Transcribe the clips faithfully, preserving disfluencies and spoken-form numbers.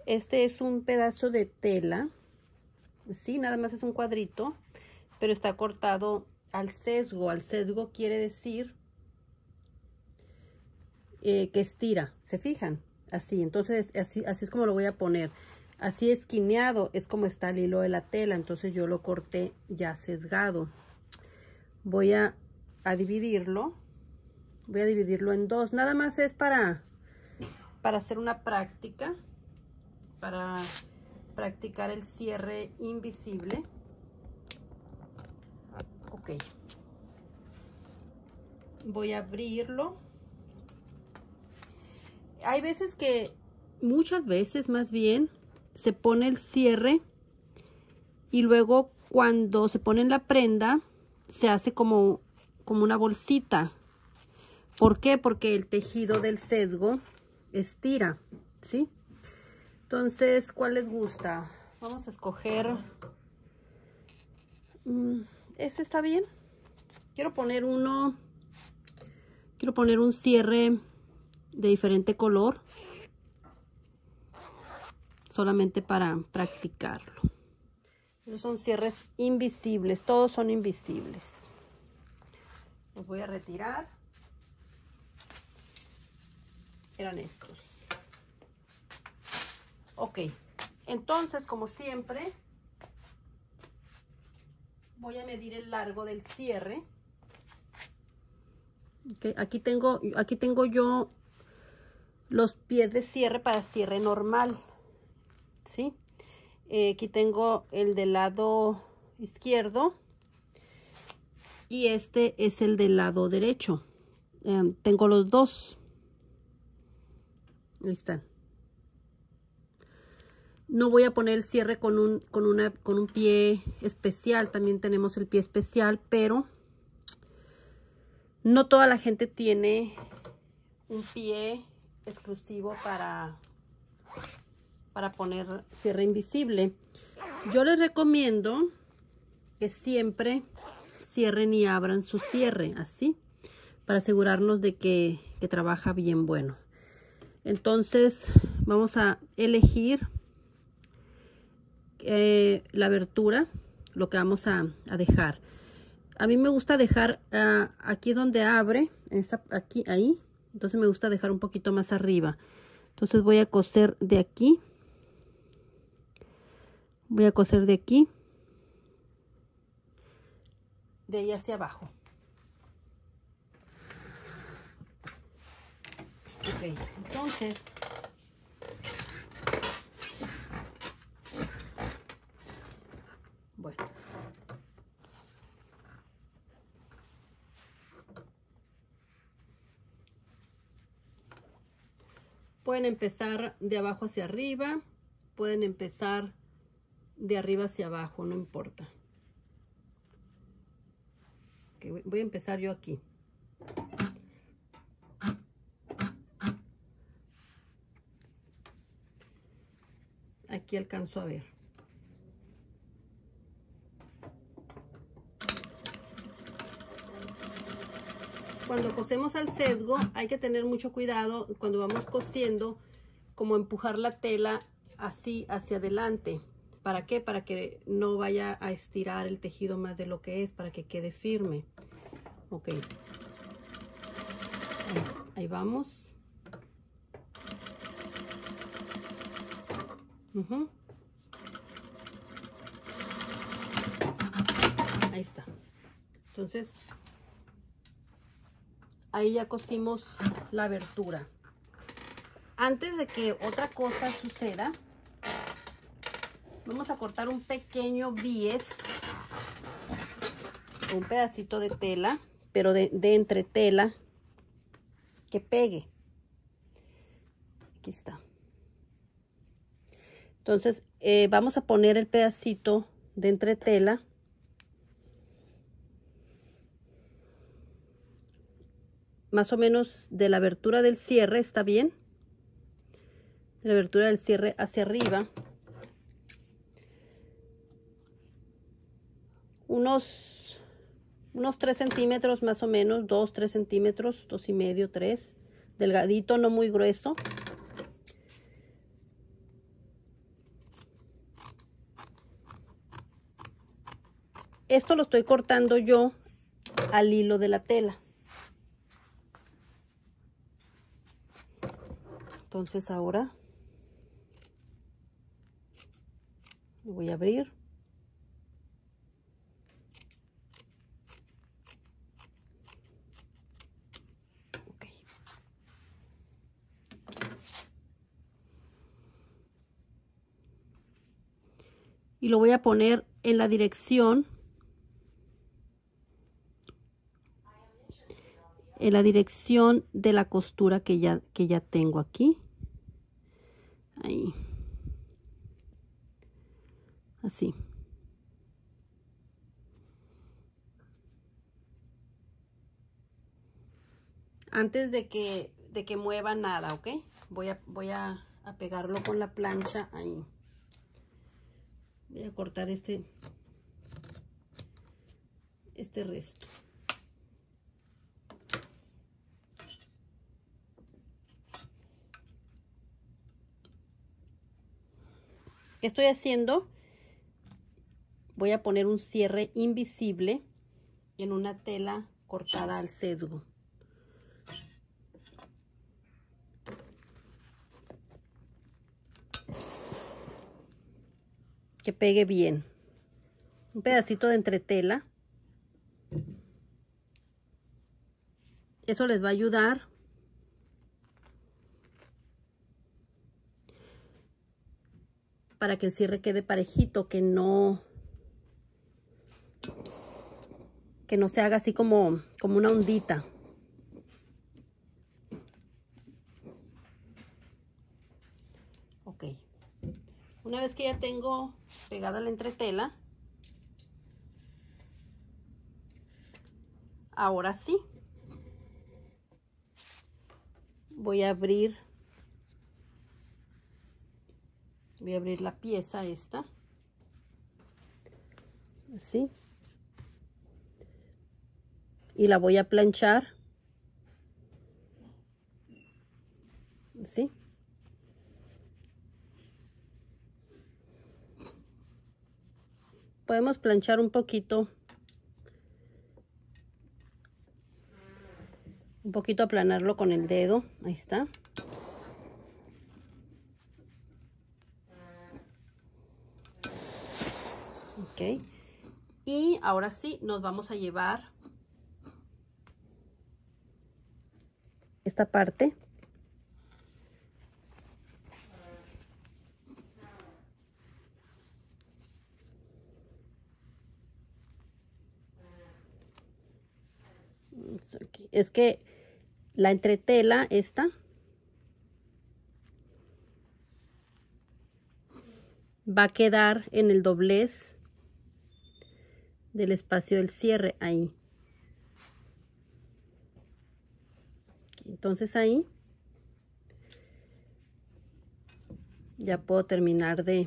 Este es un pedazo de tela. Sí, nada más es un cuadrito, pero está cortado al sesgo. Al sesgo quiere decir eh, que estira. ¿Se fijan? Así, entonces así, así es como lo voy a poner. Así esquineado es como está el hilo de la tela. Entonces yo lo corté ya sesgado. Voy a, a dividirlo. Voy a dividirlo en dos. Nada más es para, para hacer una práctica. Para practicar el cierre invisible. Ok. Voy a abrirlo. Hay veces que, muchas veces más bien, se pone el cierre y luego cuando se pone en la prenda se hace como, como una bolsita. ¿Por qué? Porque el tejido del sesgo estira, ¿sí? Entonces, ¿cuál les gusta? Vamos a escoger. Este está bien. Quiero poner uno. Quiero poner un cierre de diferente color. Solamente para practicarlo. Esos son cierres invisibles. Todos son invisibles. Los voy a retirar. Eran estos. Ok. Entonces, como siempre, voy a medir el largo del cierre. Okay, aquí tengo, aquí tengo yo los pies de cierre para cierre normal, ¿sí? Eh, aquí tengo el del lado izquierdo y este es el del lado derecho. Eh, tengo los dos. Ahí están. No voy a poner el cierre con un, con una, con un pie especial. También tenemos el pie especial, pero no toda la gente tiene un pie exclusivo para, para poner cierre invisible. Yo les recomiendo que siempre cierren y abran su cierre, así, para asegurarnos de que, que trabaja bien bueno. Entonces, vamos a elegir eh, la abertura, lo que vamos a, a dejar. A mí me gusta dejar uh, aquí donde abre, en esta, aquí, ahí. Entonces me gusta dejar un poquito más arriba. Entonces voy a coser de aquí. Voy a coser de aquí. De ahí hacia abajo. Ok, entonces. Bueno. Pueden empezar de abajo hacia arriba, pueden empezar de arriba hacia abajo, no importa. Okay, voy a empezar yo aquí. Aquí alcanzo a ver. Cuando cosemos al sesgo hay que tener mucho cuidado cuando vamos cosiendo, como empujar la tela así hacia adelante. ¿Para qué? Para que no vaya a estirar el tejido más de lo que es, para que quede firme. Ok. Ahí, ahí vamos. Uh-huh. Ahí está. Entonces, ahí ya cosimos la abertura. Antes de que otra cosa suceda, vamos a cortar un pequeño bies, un pedacito de tela, pero de, de entretela que pegue. Aquí está. Entonces, eh, vamos a poner el pedacito de entretela más o menos de la abertura del cierre, ¿está bien? De la abertura del cierre hacia arriba. Unos, unos tres centímetros más o menos, dos, tres centímetros, dos y medio, tres. Delgadito, no muy grueso. Esto lo estoy cortando yo al hilo de la tela. Entonces ahora lo voy a abrir. Okay. Y lo voy a poner en la dirección, en la dirección de la costura que ya, que ya tengo aquí. Ahí. Así. Antes de que, de que mueva nada, ¿ok? Voy a, voy a, a pegarlo con la plancha ahí. Voy a cortar este, este resto. ¿Qué estoy haciendo? Voy a poner un cierre invisible en una tela cortada al sesgo. Que pegue bien. Un pedacito de entretela. Eso les va a ayudar para que el cierre quede parejito, que no que no se haga así como, como una ondita. Ok. Una vez que ya tengo pegada la entretela, ahora sí voy a abrir voy a abrir la pieza esta así y la voy a planchar así. Podemos planchar un poquito un poquito, aplanarlo con el dedo. Ahí está. Ok. Y ahora sí nos vamos a llevar esta parte. Es que la entretela esta va a quedar en el doblez del espacio del cierre ahí. Entonces ahí ya puedo terminar de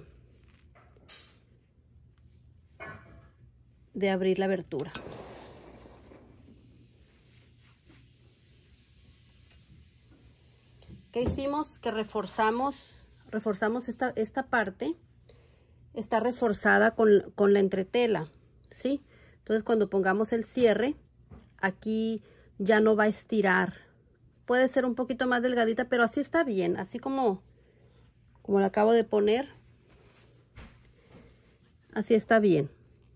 de abrir la abertura. ¿Qué hicimos? Que reforzamos reforzamos esta, esta parte. Está reforzada con, con la entretela, ¿sí? Entonces cuando pongamos el cierre, aquí ya no va a estirar. Puede ser un poquito más delgadita, pero así está bien, así como, como la acabo de poner. Así está bien.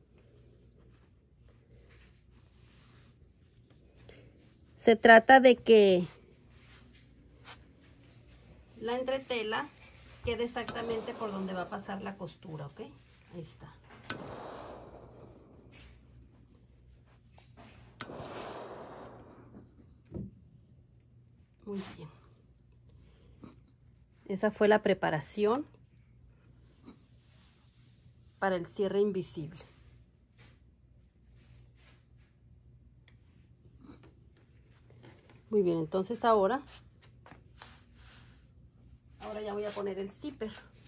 Se trata de que la entretela quede exactamente por donde va a pasar la costura, ¿ok? Ahí está. Muy bien. Esa fue la preparación para el cierre invisible. Muy bien, entonces ahora, ahora ya voy a poner el zipper.